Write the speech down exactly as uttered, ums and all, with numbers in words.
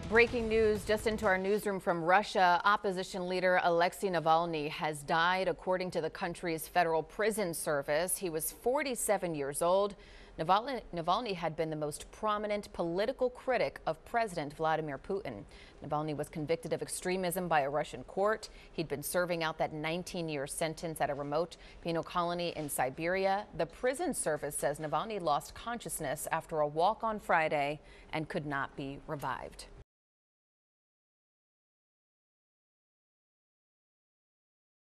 Breaking news just into our newsroom from Russia. Opposition leader Alexei Navalny has died, according to the country's federal prison service. He was forty-seven years old. Navalny, Navalny had been the most prominent political critic of President Vladimir Putin. Navalny was convicted of extremism by a Russian court. He'd been serving out that nineteen-year sentence at a remote penal colony in Siberia. The prison service says Navalny lost consciousness after a walk on Friday and could not be revived.